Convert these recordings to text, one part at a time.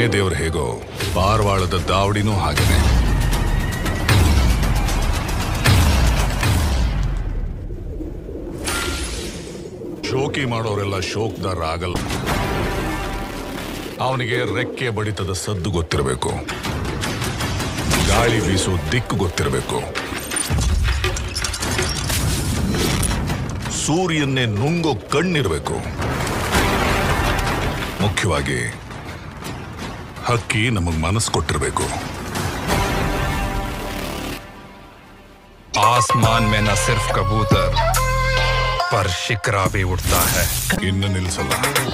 ದೇವ್ರು ಹೇಗೋ ಪಾರವಾಳದ ದಾವಡಿನೂ ಹಾಗೇನೆ. ಶೋಕಿ ಮಾಡೋರೆಲ್ಲ ಶೋಕ್ದಾರ ಆಗಲ್ಲ. ಅವನಿಗೆ ರೆಕ್ಕೆ ಬಡಿತದ ಸದ್ದು ಗೊತ್ತಿರಬೇಕು, ಗಾಳಿ ಬೀಸೋ ದಿಕ್ಕು ಗೊತ್ತಿರಬೇಕು, ಸೂರ್ಯನ್ನೇ ನುಂಗೋ ಕಣ್ಣಿರಬೇಕು. ಮುಖ್ಯವಾಗಿ ಹಕ್ಕಿ ನಮಗ್ ಮನಸ್ಸು ಕೊಟ್ಟಿರಬೇಕು. आसमान में न सिर्फ कबूतर पर शिकरा भी उड़ता है. ಇನ್ನು ನಿಲ್ಸಲ್ಲ.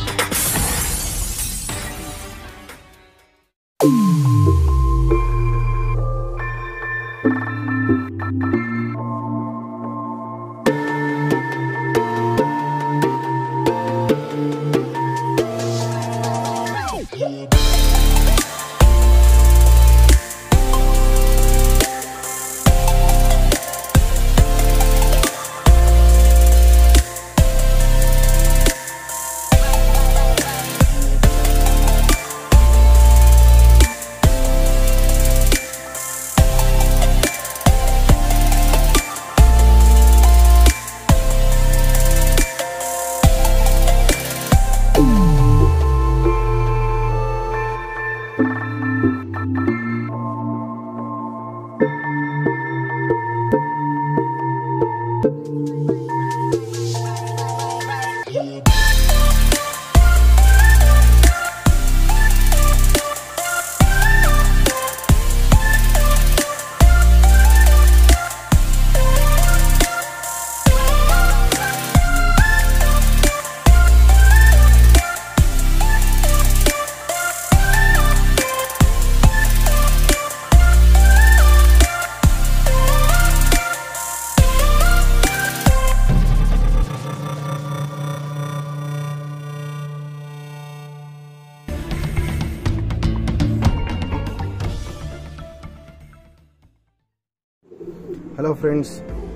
ಹಲೋ ಫ್ರೆಂಡ್ಸ್,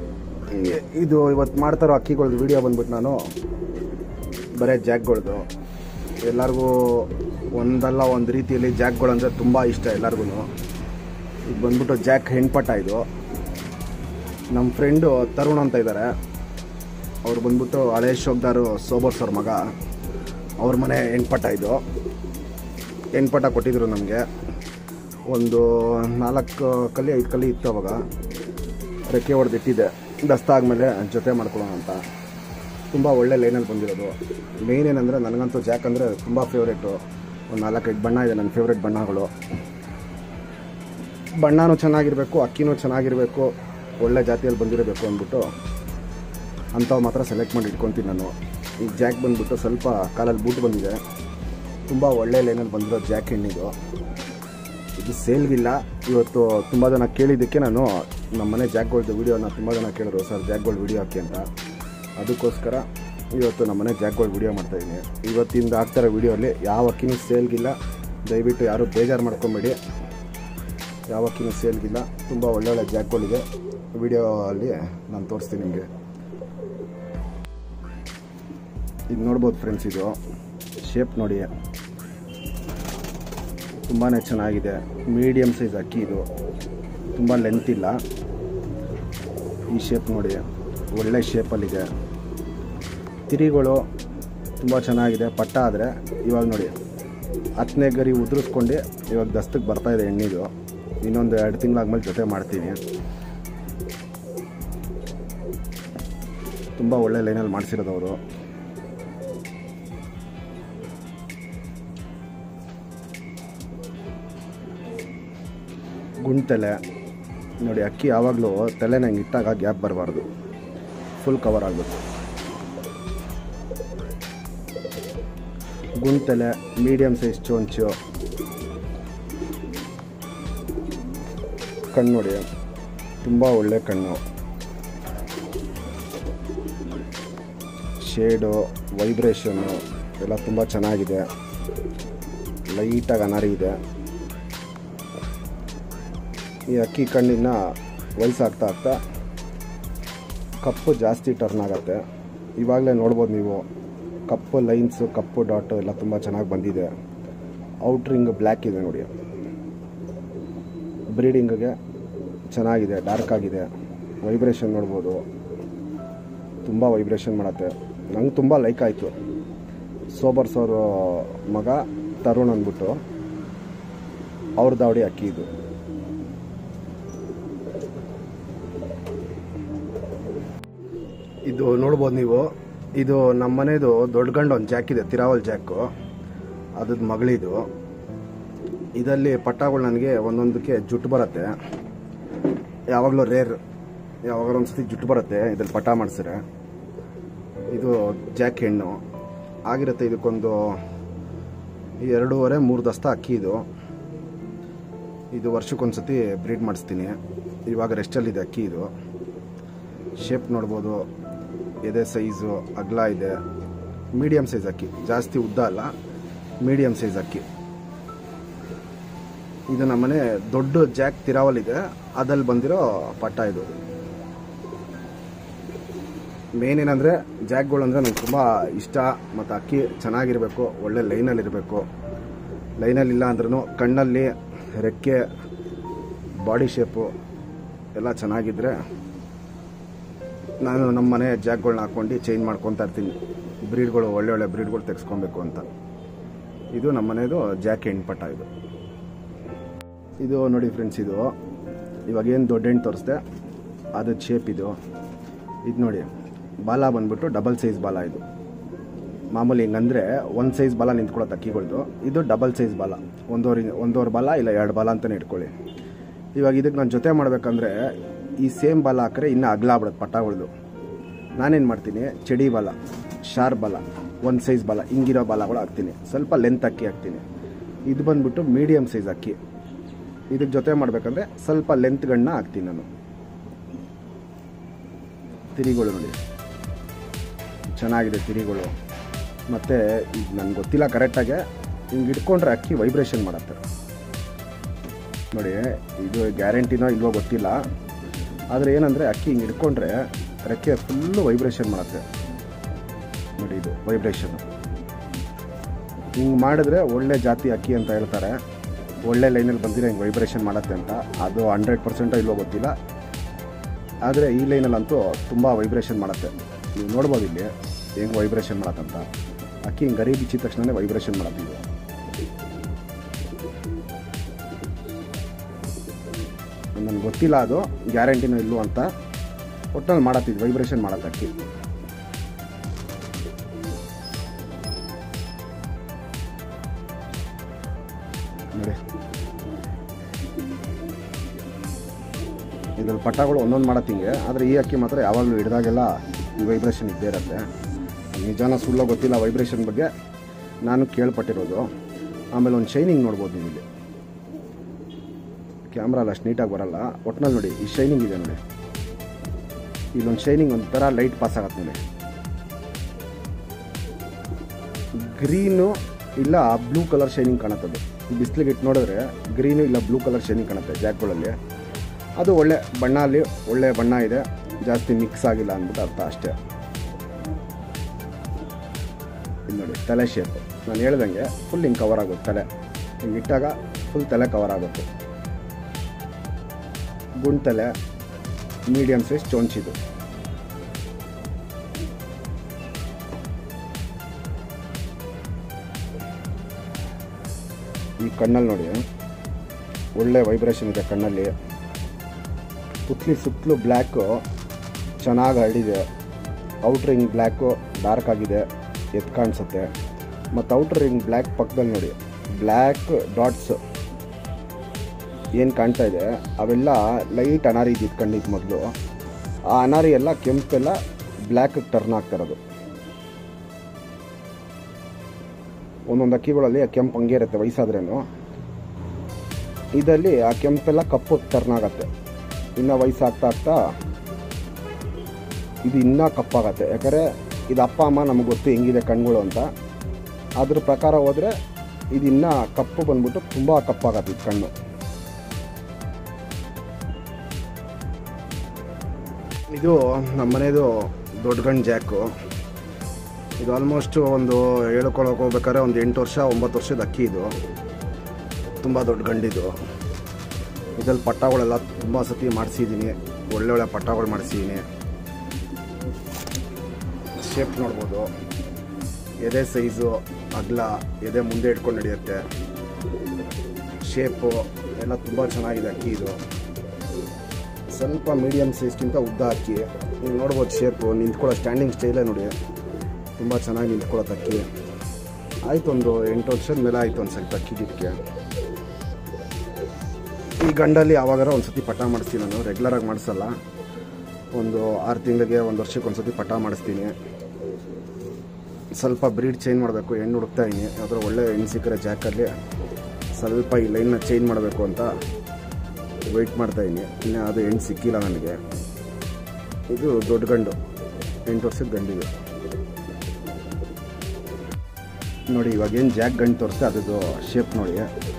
ಇದು ಇವತ್ತು ಮಾಡ್ತಾರೋ ಅಕ್ಕಿಗಳ್ದು ವಿಡಿಯೋ ಬಂದ್ಬಿಟ್ಟು ನಾನು ಬರೀ ಜಾಕ್ಗಳ್ದು. ಎಲ್ಲರಿಗೂ ಒಂದಲ್ಲ ಒಂದು ರೀತಿಯಲ್ಲಿ ಜಾಕ್ಗಳು ಅಂದರೆ ತುಂಬ ಇಷ್ಟ ಎಲ್ಲರಿಗೂ. ಇದು ಬಂದ್ಬಿಟ್ಟು ಜಾಕ್ ಹೆಣ್ಪಟ್ಟ. ಇದು ನಮ್ಮ ಫ್ರೆಂಡು ತರುಣ್ ಅಂತ ಇದ್ದಾರೆ. ಅವ್ರು ಬಂದ್ಬಿಟ್ಟು ಹಳೆ ಶೋಕ್ದಾರು ಸೋಬರ್ಸ್ ಅವ್ರ ಮಗ. ಅವ್ರ ಮನೆ ಹೆಣ್ಪಟ್ಟ. ಇದು ಹೆಣ್ಪಟ್ಟ ಕೊಟ್ಟಿದ್ರು ನಮಗೆ. ಒಂದು 4 ಕಲ್ಲಿ 5 ಕಲ್ಲಿ ಇತ್ತು. ಅವಾಗ ರೆಕ್ಕೆ ಹೊಡೆದಿಟ್ಟಿದ್ದೆ. ದಸ್ತಾದ್ಮೇಲೆ ಜೊತೆ ಮಾಡ್ಕೊಳ್ಳೋಣ ಅಂತ. ತುಂಬ ಒಳ್ಳೆ ಲೈನಲ್ಲಿ ಬಂದಿರೋದು. ಮೇನ್ ಏನಂದರೆ ನನಗಂತೂ ಜಾಕ್ ಅಂದರೆ ತುಂಬ ಫೇವ್ರೇಟು. ಒಂದು 4-5 ಬಣ್ಣ ಇದೆ ನನ್ನ ಫೇವ್ರೇಟ್ ಬಣ್ಣಗಳು. ಬಣ್ಣನೂ ಚೆನ್ನಾಗಿರಬೇಕು, ಅಕ್ಕಿನೂ ಚೆನ್ನಾಗಿರಬೇಕು, ಒಳ್ಳೆ ಜಾತಿಯಲ್ಲಿ ಬಂದಿರಬೇಕು ಅಂದ್ಬಿಟ್ಟು ಅಂಥವು ಮಾತ್ರ ಸೆಲೆಕ್ಟ್ ಮಾಡಿ ಇಟ್ಕೊತೀನಿ ನಾನು. ಈ ಜಾಕ್ ಬಂದ್ಬಿಟ್ಟು ಸ್ವಲ್ಪ ಕಾಲಲ್ಲಿ ಬೂಟ್ ಬಂದಿದೆ. ತುಂಬ ಒಳ್ಳೆ ಲೈನಲ್ಲಿ ಬಂದಿರೋ ಜಾಕ್ ಹೆಣ್ಣಿದು. ಇದು ಸೇಲ್ಗಿಲ್ಲ. ಇವತ್ತು ತುಂಬ ಜನ ಕೇಳಿದ್ದಕ್ಕೆ ನಾನು ನಮ್ಮ ಮನೆ ಜಾಕ್ಗಳ್ದು ವೀಡಿಯೋನ ತುಂಬ ಜನ ಕೇಳಿದ್ರು, ಸರ್ ಜಾಕ್ಗಳು ವೀಡಿಯೋ ಹಾಕಿ ಅಂತ. ಅದಕ್ಕೋಸ್ಕರ ಇವತ್ತು ನಮ್ಮ ಮನೆ ಜಾಕ್ಗಳು ವೀಡಿಯೋ ಮಾಡ್ತಾಯಿದ್ದೀನಿ. ಇವತ್ತಿಂದ ಆಗ್ತಾರೋ ವೀಡಿಯೋಲಿ ಯಾವ ಅಕ್ಕಿನೂ ಸೇಲ್ಗಿಲ್ಲ. ದಯವಿಟ್ಟು ಯಾರೂ ಬೇಜಾರು ಮಾಡ್ಕೊಬೇಡಿ. ಯಾವ ಅಕ್ಕಿನೂ ಸೇಲ್ಗಿಲ್ಲ. ತುಂಬ ಒಳ್ಳೊಳ್ಳೆ ಜಾಕ್ಗಳಿದೆ. ವೀಡಿಯೋ ಅಲ್ಲಿ ನಾನು ತೋರಿಸ್ತೀನಿ ನಿಮಗೆ. ಇದು ನೋಡ್ಬೋದು ಫ್ರೆಂಡ್ಸ್, ಇದು ಶೇಪ್ ನೋಡಿ ತುಂಬಾ ಚೆನ್ನಾಗಿದೆ. ಮೀಡಿಯಮ್ ಸೈಜ್ ಅಕ್ಕಿ ಇದು, ತುಂಬ ಲೆಂತ್ ಇಲ್ಲ. ಈ ಶೇಪ್ ನೋಡಿ ಒಳ್ಳೆ ಶೇಪಲ್ಲಿದೆ. ತಿರಿಗಳು ತುಂಬ ಚೆನ್ನಾಗಿದೆ. ಪಟ್ಟ ಆದರೆ ಇವಾಗ ನೋಡಿ 10ನೇ ಗರಿ ಉದುರಿಸ್ಕೊಂಡು ಇವಾಗ ದಸ್ತಕ್ಕೆ ಬರ್ತಾಯಿದೆ ಎಣ್ಣಿದು. ಇನ್ನೊಂದು 2 ತಿಂಗಳಾದ್ಮೇಲೆ ಜೊತೆ ಮಾಡ್ತೀನಿ. ತುಂಬ ಒಳ್ಳೆ ಲೈನಲ್ಲಿ ಮಾಡಿಸಿರೋದವರು. ಗುಂಟೆಲೆ ನೋಡಿ. ಅಕ್ಕಿ ಯಾವಾಗಲೂ ತಲೆನ ಹಿಂಗೆ ಇಟ್ಟಾಗ ಗ್ಯಾಪ್ ಬರಬಾರ್ದು, ಫುಲ್ ಕವರ್ ಆಗಬೇಕು. ಗುಂಟೆಲೆ, ಮೀಡಿಯಮ್ ಸೈಜ್ ಚೋಂಚು. ಕಣ್ಣು ನೋಡಿ, ತುಂಬ ಒಳ್ಳೆ ಕಣ್ಣು. ಶೇಡು, ವೈಬ್ರೇಷನ್ನು ಎಲ್ಲ ತುಂಬ ಚೆನ್ನಾಗಿದೆ. ಲೈಟಾಗಿ ಅನಾರಿ ಇದೆ. ಈ ಅಕ್ಕಿ ಕಣ್ಣಿನ ವಯಸ್ಸಾಗ್ತಾ ಆಗ್ತಾ ಕಪ್ಪು ಜಾಸ್ತಿ ಟರ್ನ್ ಆಗುತ್ತೆ. ಇವಾಗಲೇ ನೋಡ್ಬೋದು ನೀವು, ಕಪ್ಪು ಲೈನ್ಸು, ಕಪ್ಪು ಡಾಟು ಎಲ್ಲ ತುಂಬ ಚೆನ್ನಾಗಿ ಬಂದಿದೆ. ಔಟ್ರಿಂಗ್ ಬ್ಲ್ಯಾಕ್ ಇದೆ ನೋಡಿ. ಬ್ರೀಡಿಂಗ್ಗೆ ಚೆನ್ನಾಗಿದೆ, ಡಾರ್ಕ್ ಆಗಿದೆ. ವೈಬ್ರೇಷನ್ ನೋಡ್ಬೋದು, ತುಂಬ ವೈಬ್ರೇಷನ್ ಮಾಡುತ್ತೆ. ನಂಗೆ ತುಂಬ ಲೈಕ್ ಆಯಿತು. ಸೋಬರ್ಸ್ ಅವ್ರ ಮಗ ತರುಣ್ ಅಂದ್ಬಿಟ್ಟು ಅವ್ರ ದಾವಡಿ ಅಕ್ಕಿ ಇದು. ಇದು ನೋಡ್ಬೋದು ನೀವು. ಇದು ನಮ್ಮ ಮನೆದು ದೊಡ್ಡ ಗಂಡು ಒಂದು ಜಾಕ್ ಇದೆ, ತಿರಾವಲ್ ಜಾಕು, ಅದ್ರದ್ದು ಮಗಳಿದು. ಇದರಲ್ಲಿ ಪಟ್ಟಗಳು ನನಗೆ ಒಂದೊಂದಕ್ಕೆ ಜುಟ್ಟು ಬರುತ್ತೆ, ಯಾವಾಗಲೂ ರೇರ್, ಯಾವಾಗಲೂ ಒಂದು ಸತಿ ಜುಟ್ಟು ಬರುತ್ತೆ ಇದ್ರಲ್ಲಿ ಪಟ್ಟ ಮಾಡಿಸಿದ್ರೆ. ಇದು ಜಾಕ್ ಹೆಣ್ಣು ಆಗಿರುತ್ತೆ. ಇದಕ್ಕೊಂದು 2.5-3 ದಸ್ತ ಅಕ್ಕಿ ಇದು. ಇದು ವರ್ಷಕ್ಕೊಂದ್ಸತಿ ಬ್ರೀಡ್ ಮಾಡಿಸ್ತೀನಿ. ಇವಾಗ ರೆಸ್ಟಲ್ಲಿದೆ ಅಕ್ಕಿ. ಇದು ಶೇಪ್ ನೋಡ್ಬೋದು, ಎದೆ ಸೈಜು ಅಗಲ ಇದೆ. ಮೀಡಿಯಮ್ ಸೈಜ್ ಅಕ್ಕಿ, ಜಾಸ್ತಿ ಉದ್ದ ಅಲ್ಲ, ಮೀಡಿಯಮ್ ಸೈಜ್ ಅಕ್ಕಿ. ಇದು ನಮ್ಮನೆ ದೊಡ್ಡ ಜಾಕ್ ತಿರಾವಲ್ ಇದೆ, ಅದಲ್ಲಿ ಬಂದಿರೋ ಪಟ್ಟ ಇದು. ಮೇನ್ ಏನಂದರೆ ಜಾಕ್ಗಳು ಅಂದರೆ ನನಗೆ ತುಂಬ ಇಷ್ಟ. ಮತ್ತು ಅಕ್ಕಿ ಚೆನ್ನಾಗಿರಬೇಕು, ಒಳ್ಳೆ ಲೈನಲ್ಲಿರಬೇಕು. ಲೈನಲ್ಲಿಲ್ಲ ಅಂದ್ರೂ ಕಣ್ಣಲ್ಲಿ, ರೆಕ್ಕೆ, ಬಾಡಿ ಶೇಪು ಎಲ್ಲ ಚೆನ್ನಾಗಿದ್ದರೆ ನಾನು ನಮ್ಮ ಮನೆ ಜಾಕ್ಗಳನ್ನ ಹಾಕ್ಕೊಂಡು ಚೇಂಜ್ ಮಾಡ್ಕೊತಾ ಇರ್ತೀನಿ. ಬ್ರೀಡ್ಗಳು ಒಳ್ಳೆ ಬ್ರೀಡ್ಗಳು ತೆಗೆಸ್ಕೊಬೇಕು ಅಂತ. ಇದು ನಮ್ಮ ಮನೆಯದು ಜಾಕ್ ಹೆಣ್ಣು ಪಟ್ಟ ಇದು. ಇದು ನೋಡಿ ಫ್ರೆಂಡ್ಸ್, ಇದು ಇವಾಗೇನು ದೊಡ್ಡ ಹೆಣ್ಣು ತೋರಿಸ್ದೆ ಅದು ಶೇಪ್ ಇದು. ಇದು ನೋಡಿ, ಬಾಲ ಬಂದ್ಬಿಟ್ಟು ಡಬಲ್ ಸೈಜ್ ಬಾಲ. ಇದು ಮಾಮೂಲಿ ಹಿಂಗಂದರೆ ಒಂದು ಸೈಜ್ ಬಾಲ ನಿಂತ್ಕೊಳ್ಳೋ ಅಕ್ಕಿಗಳ್ದು. ಇದು ಡಬಲ್ ಸೈಜ್ ಬಾಲ, ಒಂದೂವರೆ ಬಾಲ ಇಲ್ಲ 2 ಬಾಲ ಅಂತಲೇ ಇಟ್ಕೊಳ್ಳಿ. ಇವಾಗ ಇದಕ್ಕೆ ನಾನು ಜೊತೆ ಮಾಡಬೇಕಂದ್ರೆ ಈ ಸೇಮ್ ಬಾಲ ಹಾಕಿದ್ರೆ ಇನ್ನೂ ಅಗಲ ಆಗ್ಬಿಡುತ್ತೆ ಪಟ್ಟಗಳದು. ನಾನೇನು ಮಾಡ್ತೀನಿ, ಚಡಿ ಬಾಲ, ಶಾರ್ಪ್ ಬಾಲ, ಒಂದು ಸೈಜ್ ಬಾಲ, ಹಿಂಗಿರೋ ಬಾಲಗಳು ಹಾಕ್ತೀನಿ. ಸ್ವಲ್ಪ ಲೆಂತ್ ಅಕ್ಕಿ ಹಾಕ್ತೀನಿ. ಇದು ಬಂದ್ಬಿಟ್ಟು ಮೀಡಿಯಮ್ ಸೈಜ್ ಅಕ್ಕಿ. ಇದಕ್ಕೆ ಜೊತೆ ಮಾಡಬೇಕಂದ್ರೆ ಸ್ವಲ್ಪ ಲೆಂತ್ ಗಣ್ಣ ಹಾಕ್ತೀನಿ ನಾನು. ತಿರಿಗಳು ನೋಡಿ ಚೆನ್ನಾಗಿದೆ ತಿರಿಗಳು. ಮತ್ತು ಇದು ನನಗೆ ಗೊತ್ತಿಲ್ಲ ಕರೆಕ್ಟಾಗಿ, ಹಿಂಗೆ ಇಟ್ಕೊಂಡ್ರೆ ಅಕ್ಕಿ ವೈಬ್ರೇಷನ್ ಮಾಡುತ್ತೆ ನೋಡಿ. ಇದು ಗ್ಯಾರಂಟಿನೋ ಇಲ್ವೋ ಗೊತ್ತಿಲ್ಲ, ಆದರೆ ಏನಂದರೆ ಅಕ್ಕಿ ಹಿಂಗೆ ಇಟ್ಕೊಂಡ್ರೆ ರೆಕ್ಕೆ ಫುಲ್ಲು ವೈಬ್ರೇಷನ್ ಮಾಡುತ್ತೆ ನೋಡಿ. ಇದು ವೈಬ್ರೇಷನ್ನು ಹಿಂಗೆ ಮಾಡಿದ್ರೆ ಒಳ್ಳೆ ಜಾತಿ ಅಕ್ಕಿ ಅಂತ ಹೇಳ್ತಾರೆ. ಒಳ್ಳೆ ಲೈನಲ್ಲಿ ಬಂದಿರೋ ಹಿಂಗೆ ವೈಬ್ರೇಷನ್ ಮಾಡುತ್ತೆ ಅಂತ. ಅದು 100% ಇಲ್ವೋ ಗೊತ್ತಿಲ್ಲ, ಆದರೆ ಈ ಲೈನಲ್ಲಂತೂ ತುಂಬ ವೈಬ್ರೇಷನ್ ಮಾಡುತ್ತೆ. ನೀವು ನೋಡ್ಬೋದು ಇಲ್ಲಿ ಹೆಂಗೆ ವೈಬ್ರೇಷನ್ ಮಾಡತ್ತಂತ. ಅಕ್ಕಿ ಹಿಂಗೆ ಗರಿ ಬಿಚ್ಚಿದ ತಕ್ಷಣ ವೈಬ್ರೇಷನ್ ಮಾಡತ್ತೀವಿ. ನನಗೆ ಗೊತ್ತಿಲ್ಲ ಅದು ಗ್ಯಾರಂಟಿನೂ ಇಲ್ಲೋ ಅಂತ. ಒಟ್ಟಲ್ಲಿ ಮಾಡತ್ತಿದ್ದು ವೈಬ್ರೇಷನ್ ಮಾಡತ್ತೆ ಅಕ್ಕಿ. ನೋಡಿ ಇದ್ರಲ್ಲಿ ಪಟ್ಟಗಳು ಒಂದೊಂದು ಮಾಡತ್ತಿಂಗೆ. ಆದರೆ ಈ ಅಕ್ಕಿ ಮಾತ್ರ ಯಾವಾಗಲೂ ಹಿಡಿದಾಗೆಲ್ಲ ಈ ವೈಬ್ರೇಷನ್ ಇದ್ದೇ ಇರುತ್ತೆ. ನಿಜಾನ ಸುಳ್ಳ ಗೊತ್ತಿಲ್ಲ ವೈಬ್ರೇಷನ್ ಬಗ್ಗೆ, ನಾನು ಕೇಳ್ಪಟ್ಟಿರೋದು. ಆಮೇಲೆ ಒಂದು ಶೈನಿಂಗ್ ನೋಡ್ಬೋದು ನೀವು ಇಲ್ಲಿ. ಕ್ಯಾಮ್ರಾ ಅಲ್ಲ ಅಷ್ಟು ನೀಟಾಗಿ ಬರಲ್ಲ. ಒಟ್ಟಿನಲ್ಲಿ ನೋಡಿ ಈ ಶೈನಿಂಗ್ ಇದೆ ನೋಡಿ. ಇಲ್ಲೊಂದು ಶೈನಿಂಗ್ ಒಂಥರ ಲೈಟ್ ಪಾಸ್ ಆಗತ್ತೆ ನೋಡಿ. ಗ್ರೀನು ಇಲ್ಲ ಬ್ಲೂ ಕಲರ್ ಶೈನಿಂಗ್ ಕಾಣುತ್ತದು. ಬಿಸಿಲಿಗೆ ಇಟ್ಟು ನೋಡಿದ್ರೆ ಗ್ರೀನು ಇಲ್ಲ ಬ್ಲೂ ಕಲರ್ ಶೈನಿಂಗ್ ಕಾಣುತ್ತೆ ಜಾಕ್ಗಳಲ್ಲಿ. ಅದು ಒಳ್ಳೆ ಬಣ್ಣ, ಅಲ್ಲಿ ಒಳ್ಳೆ ಬಣ್ಣ ಇದೆ, ಜಾಸ್ತಿ ಮಿಕ್ಸ್ ಆಗಿಲ್ಲ ಅಂದ್ಬಿಟ್ಟು ಅರ್ಥ ಅಷ್ಟೇ. ಇದು ನೋಡಿ ತಲೆ ಶೇಪ್, ನಾನು ಹೇಳ್ದಂಗೆ ಫುಲ್ ಹಿಂಗೆ ಕವರ್ ಆಗುತ್ತೆ ತಲೆ. ಹಿಂಗೆ ಇಟ್ಟಾಗ ಫುಲ್ ತಲೆ ಕವರ್ ಆಗುತ್ತೆ. ಗುಂಡ್ ತಲೆ, ಮೀಡಿಯಮ್ ಸೈಜ್ ಚೊಂಚಿದು. ಈ ಕಣ್ಣಲ್ಲಿ ನೋಡಿ ಒಳ್ಳೆ ವೈಬ್ರೇಷನ್ ಇದೆ ಕಣ್ಣಲ್ಲಿ. ಸುತ್ತಲೂ ಬ್ಲ್ಯಾಕು ಚೆನ್ನಾಗಿ ಹರಡಿದೆ. ಔಟ್ರ್ ರಿಂಗ್ ಬ್ಲ್ಯಾಕು ಡಾರ್ಕ್ ಆಗಿದೆ, ಎದ್ದು ಕಾಣಿಸುತ್ತೆ. ಮತ್ತು ಔಟ್ರ್ ರಿಂಗ್ ಬ್ಲ್ಯಾಕ್ ಪಕ್ಕದಲ್ಲಿ ನೋಡಿ ಬ್ಲ್ಯಾಕ್ ಡಾಟ್ಸ್ ಏನು ಕಾಣ್ತಾ ಇದೆ, ಅವೆಲ್ಲ ಲೈಟ್ ಅನಾರಿ ಇದ್ದಿದ್ದು ಕಣ್ಣಿದ್ದು ಮೊದಲು. ಆ ಅನಾರಿ ಎಲ್ಲ ಕೆಂಪೆಲ್ಲ ಬ್ಲ್ಯಾಕ್ ಟರ್ನ್ ಆಗ್ತಿರೋದು. ಒಂದೊಂದು ಅಕ್ಕಿಗಳಲ್ಲಿ ಆ ಕೆಂಪು ಹಂಗೆ ಇರುತ್ತೆ ವಯಸ್ಸಾದ್ರೇನು. ಇದರಲ್ಲಿ ಆ ಕೆಂಪೆಲ್ಲ ಕಪ್ಪು ಟರ್ನ್ ಆಗುತ್ತೆ. ಇನ್ನು ವಯಸ್ಸಾಗ್ತಾ ಇದು ಇನ್ನೂ ಕಪ್ಪಾಗತ್ತೆ. ಯಾಕಂದರೆ ಇದು ಅಪ್ಪ ಅಮ್ಮ ನಮಗೆ ಗೊತ್ತು ಹೆಂಗಿದೆ ಕಣ್ಗಳು ಅಂತ. ಅದ್ರ ಪ್ರಕಾರ ಹೋದರೆ ಇದು ಇನ್ನೂ ಕಪ್ಪು ಬಂದ್ಬಿಟ್ಟು ತುಂಬ ಕಪ್ಪಾಗತ್ತೆ ಇದು ಕಣ್ಣು. ಇದು ನಮ್ಮ ಮನೆಯದು ದೊಡ್ಡ ಗಂಡು ಜಾಕು. ಇದು ಆಲ್ಮೋಸ್ಟ್ ಒಂದು ಹೇಳ್ಕೊಳಕ್ಕೆ ಹೋಗ್ಬೇಕಾದ್ರೆ ಒಂದು 8 ವರ್ಷ 9 ವರ್ಷದ ಅಕ್ಕಿ ಇದು. ತುಂಬ ದೊಡ್ಡ ಗಂಡಿದು. ಇದರಲ್ಲಿ ಪಟ್ಟಗಳೆಲ್ಲ ತುಂಬ ಸತಿ ಮಾಡಿಸಿದ್ದೀನಿ, ಒಳ್ಳೊಳ್ಳೆ ಪಟ್ಟಗಳು ಮಾಡಿಸಿದ್ದೀನಿ. ಶೇಪ್ ನೋಡ್ಬೋದು, ಎದೆ ಸೈಜು ಅಗಲ, ಎದೆ ಮುಂದೆ ಇಟ್ಕೊಂಡು ನಡೆಯುತ್ತೆ. ಶೇಪು ಎಲ್ಲ ತುಂಬ ಚೆನ್ನಾಗಿದೆ ಅಕ್ಕಿ. ಇದು ಸ್ವಲ್ಪ ಮೀಡಿಯಮ್ ಸೈಜ್ಗಿಂತ ಉದ್ದ ಅಕ್ಕಿ. ನೀವು ನೋಡ್ಬೋದು ಶೇಪು, ನಿಂತ್ಕೊಳ್ಳೋ ಸ್ಟ್ಯಾಂಡಿಂಗ್ ಸ್ಟೈಲೇ ನೋಡಿ, ತುಂಬ ಚೆನ್ನಾಗಿ ನಿಂತ್ಕೊಳ್ಳೋದು ಅಕ್ಕಿ. ಆಯಿತು, ಒಂದು 8 ವರ್ಷದ ಮೇಲೆ ಆಯಿತು ಒಂದು ಸ್ವಲ್ಪ ಅಕ್ಕಿ ಗಿಡಕ್ಕೆ. ಈ ಗಂಡಲ್ಲಿ ಯಾವಾಗಾರ ಒಂದು ಸತಿ ಪಟ ಮಾಡಿಸ್ತೀನಿ ನಾನು, ರೆಗ್ಯುಲರಾಗಿ ಮಾಡಿಸಲ್ಲ. ಒಂದು 6 ತಿಂಗಳಿಗೆ 1 ವರ್ಷಕ್ಕೆ ಒಂದು ಸತಿ ಪಟ ಮಾಡಿಸ್ತೀನಿ. ಸ್ವಲ್ಪ ಬ್ರೀಡ್ ಚೇಂಜ್ ಮಾಡಬೇಕು, ಹೆಣ್ಣು ಹುಡುಕ್ತಾ ಇದ್ದೀನಿ. ಯಾವುದಾದ್ರು ಒಳ್ಳೆ ಹೆಣ್ಣು ಸಿಕ್ಕರೆ ಜಾಕಲ್ಲಿ ಸ್ವಲ್ಪ ಈ ಲೈನ್ನ ಚೇಂಜ್ ಮಾಡಬೇಕು ಅಂತ ವೆಯ್ಟ್ ಮಾಡ್ತಾಯಿದ್ದೀನಿ. ಇನ್ನು ಅದು ಹೆಣ್ಣು ಸಿಕ್ಕಿಲ್ಲ ನನಗೆ. ಇದು ದೊಡ್ಡ ಗಂಡು, 8 ವರ್ಷದ ಗಂಡಿದೆ ನೋಡಿ. ಇವಾಗ ಏನು ಜಾಕ್ ಗಂಡು ತೋರಿಸ್ತೆ ಅದರದ್ದು ಶೇಪ್ ನೋಡಿ.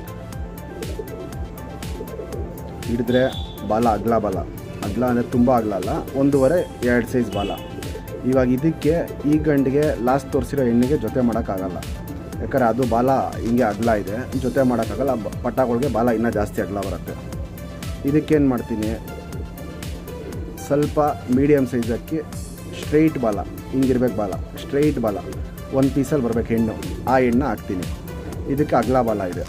ಹಿಡಿದ್ರೆ ಬಾಲ ಅಗಲ, ಅಗಲ ಅಂದರೆ ತುಂಬ ಅಗಲ ಅಲ್ಲ, 1.5-2 ಸೈಜ್ ಬಾಲ. ಇವಾಗ ಇದಕ್ಕೆ ಈ ಗಂಡಿಗೆ ಲಾಸ್ಟ್ ತೋರಿಸಿರೋ ಹೆಣ್ಣಿಗೆ ಜೊತೆ ಮಾಡೋಕ್ಕಾಗಲ್ಲ, ಯಾಕಂದರೆ ಅದು ಬಾಲ ಹಿಂಗೆ ಅಗಲ ಇದೆ, ಜೊತೆ ಮಾಡೋಕ್ಕಾಗಲ್ಲ. ಪಟ್ಟಗಳಿಗೆ ಬಾಲ ಇನ್ನೂ ಜಾಸ್ತಿ ಅಗಲ ಬರುತ್ತೆ. ಇದಕ್ಕೇನು ಮಾಡ್ತೀನಿ, ಸ್ವಲ್ಪ ಮೀಡಿಯಮ್ ಸೈಜ್ ಅಕ್ಕಿ, ಸ್ಟ್ರೈಟ್ ಬಾಲ, ಹಿಂಗಿರ್ಬೇಕು ಬಾಲ, ಸ್ಟ್ರೈಟ್ ಬಾಲ, ಒಂದು ಪೀಸಲ್ಲಿ ಬರ್ಬೇಕು ಹೆಣ್ಣು, ಆ ಹೆಣ್ಣು ಹಾಕ್ತೀನಿ. ಇದಕ್ಕೆ ಅಗಲ ಬಾಲ ಇದೆ.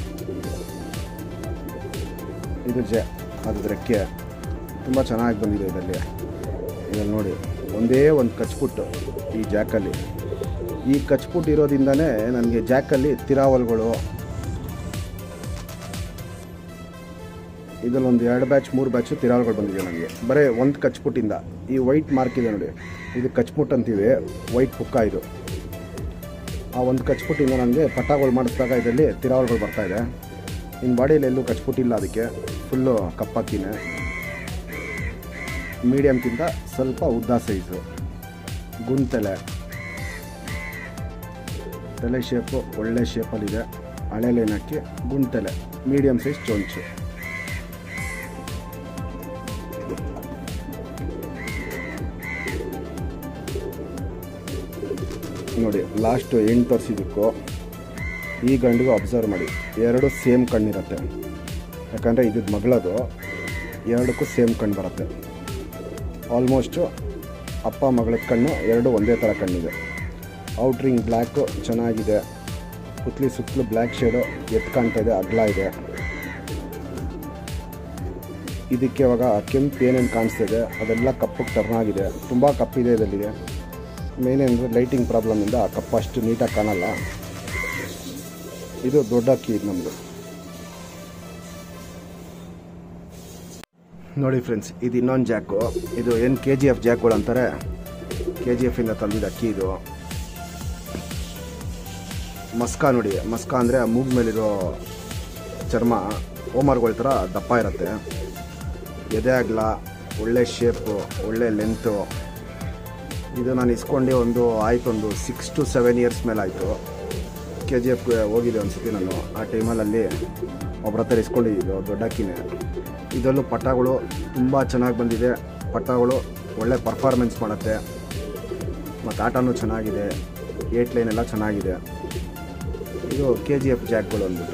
ಇದು ಅದು ರೆಕ್ಕೆ ತುಂಬ ಚೆನ್ನಾಗಿ ಬಂದಿದೆ ಇದರಲ್ಲಿ ನೋಡಿ. ಒಂದೇ ಒಂದು ಕಚ್ಪುಟ್ಟು ಈ ಜಾಕಲ್ಲಿ. ಈ ಕಚ್ಪುಟ್ಟು ಇರೋದ್ರಿಂದನೇ ನನಗೆ ಜಾಕಲ್ಲಿ ತಿರಾವಲ್ಗಳು, ಇದರಲ್ಲಿ ಒಂದು 2 ಬ್ಯಾಚ್ 3 ಬ್ಯಾಚು ತಿರಾವಲ್ಗಳು ಬಂದಿದೆ ನನಗೆ, ಬರೀ ಒಂದು ಕಚ್ಪುಟ್ಟಿಂದ. ಈ ವೈಟ್ ಮಾರ್ಕ್ ಇದೆ ನೋಡಿ, ಇದು ಕಚ್ಪುಟ್ಟು ಅಂತೀವಿ, ವೈಟ್ ಪುಕ್ಕ ಇದು. ಆ ಒಂದು ಕಚ್ಪುಟ್ಟಿಂದ ನನಗೆ ಪಟ್ಟಗಳು ಮಾಡಿಸಿದಾಗ ಇದರಲ್ಲಿ ತಿರಾವಲ್ಗಳು ಬರ್ತಾಯಿದೆ. ಇನ್ನು ಬಾಡಿಯಲ್ಲಿ ಎಲ್ಲೂ ಕಚ್ಪುಟ್ಟಿಲ್ಲ, ಅದಕ್ಕೆ ಫುಲ್ಲು ಕಪ್ಪಕ್ಕಿನೇ. ಮೀಡಿಯಮ್ಗಿಂತ ಸ್ವಲ್ಪ ಉದ್ದ ಸೈಜು, ಗುಂತಲೆ, ತಲೆ ಶೇಪು ಒಳ್ಳೆ ಶೇಪಲ್ಲಿದೆ. ಹಳೆ ಲೈನ್ ಹಾಕಿ ಗುಂತಲೆ, ಮೀಡಿಯಮ್ ಸೈಜ್ ಚೊಂಚು. ನೋಡಿ ಲಾಸ್ಟ್ 8 ವರ್ಷದಕ್ಕೂ ಈ ಗಂಡಿಗೂ ಅಬ್ಸರ್ವ್ ಮಾಡಿ, 2 ಸೇಮ್ ಕಣ್ಣಿರುತ್ತೆ. ಯಾಕಂದರೆ ಇದ್ದು ಮಗಳದು, 2ಕ್ಕೂ ಸೇಮ್ ಕಣ್ಣು ಬರುತ್ತೆ. ಆಲ್ಮೋಸ್ಟು ಅಪ್ಪ ಮಗಳದ ಕಣ್ಣು 2 ಒಂದೇ ಥರ ಕಣ್ಣಿದೆ. ಔಟ್ರಿಂಗ್ ಬ್ಲ್ಯಾಕು ಚೆನ್ನಾಗಿದೆ, ಪುತ್ಲಿ ಸುತ್ತಲೂ ಬ್ಲ್ಯಾಕ್ ಶೇಡು ಎತ್ತು ಕಾಣ್ತಾ ಇದೆ, ಅಗಲ ಇದೆ. ಇದಕ್ಕೆ ಇವಾಗ ಕೆಂಪು ಏನೇನು ಕಾಣಿಸ್ತಿದೆ ಅದೆಲ್ಲ ಕಪ್ಪಗೆ ಟರ್ನ್ ಆಗಿದೆ, ತುಂಬ ಕಪ್ಪಿದೆ ಇದರಲ್ಲಿಗೆ. ಮೇನೇನಂದರೆ ಲೈಟಿಂಗ್ ಪ್ರಾಬ್ಲಮಿಂದ ಆ ಕಪ್ಪು ಅಷ್ಟು ನೀಟಾಗಿ ಕಾಣಲ್ಲ. ಇದು ದೊಡ್ಡ ಅಕ್ಕಿ ಇದು ನಮ್ಮದು ನೋಡಿ ಫ್ರೆಂಡ್ಸ್. ಇದು ಇನ್ನೊಂದು ಜಾಕು, ಇದು ಏನು KGF ಜಾಕ್ಗಳು ಅಂತಾರೆ, KGF-ಇಂದ ತಂದಿದ್ದ ಅಕ್ಕಿ ಇದು. ಮಸ್ಕ ನೋಡಿ, ಮಸ್ಕ ಅಂದರೆ ಮೂಗ್ ಮೇಲಿರೋ ಚರ್ಮ ಓಮರ್ಗಳ ಥರ ದಪ್ಪ ಇರುತ್ತೆ. ಎದೆ ಆಗಲ, ಒಳ್ಳೆ ಶೇಪು, ಒಳ್ಳೆ ಲೆಂತು. ಇದು ನಾನು ಇಸ್ಕೊಂಡು ಒಂದು 6 to 7 ಇಯರ್ಸ್ ಮೇಲೆ ಆಯಿತು. KGFಗೆ ಹೋಗಿದ್ದೆ ಒಂದು ಸತಿ ನಾನು, ಆ ಟೈಮಲ್ಲಿ ಒಬ್ಬರ ಹತ್ರ ಇಸ್ಕೊಂಡಿದ್ದು ದೊಡ್ಡ ಅಕ್ಕಿನೇ. ಇದರಲ್ಲೂ ಪಟ್ಟಗಳು ತುಂಬ ಚೆನ್ನಾಗಿ ಬಂದಿದೆ. ಪಟ್ಟಗಳು ಒಳ್ಳೆ ಪರ್ಫಾರ್ಮೆನ್ಸ್ ಮಾಡುತ್ತೆ, ಮತ್ತು ಆಟನೂ ಚೆನ್ನಾಗಿದೆ, 8 ಲೈನ್ ಎಲ್ಲ ಚೆನ್ನಾಗಿದೆ. ಇದು KGF ಜಾಕ್ಗಳು ಅಂದ್ಬಿಟ್ಟು